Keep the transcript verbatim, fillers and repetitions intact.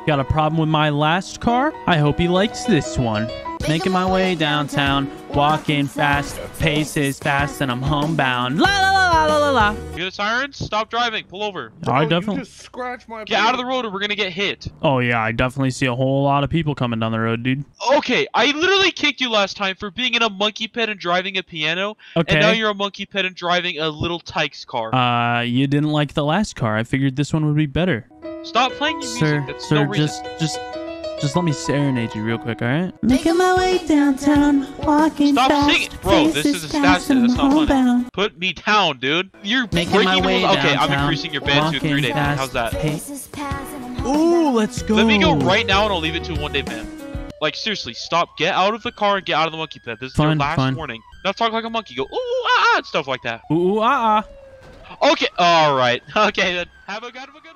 Got a problem with my last car? I hope he likes this one. Making my way downtown, walking fast, pace is fast, and I'm homebound. La la la la la la. You hear the sirens? Stop driving. Pull over. Oh, I You definitely. just scratched my Get out of plate. the road or we're gonna get hit. Oh yeah, I definitely see a whole lot of people coming down the road, dude. Okay, I literally kicked you last time for being in a monkey pit and driving a piano. Okay. And now you're a monkey pit and driving a little Tykes car. Uh, you didn't like the last car. I figured this one would be better. Stop playing your Sir, music. That's sir, no reason. just, just, just let me serenade you real quick, all right? Making my way downtown, walking Stop fast, singing, bro. This is a stats. That's not funny. Put me down, dude. You're Making breaking my the way rules. Okay, I'm downtown, increasing your ban to a walking three-day ban. fast, How's that? pace. Ooh, let's go. Let me go right now and I'll leave it to a one-day ban. Like seriously, stop. Get out of the car and get out of the monkey pit. This is your Fine, last fine. warning. Not talk like a monkey. Go ooh ah ah and stuff like that. Ooh, ah, ah. Okay, all right. Okay then. Have a good, have a good.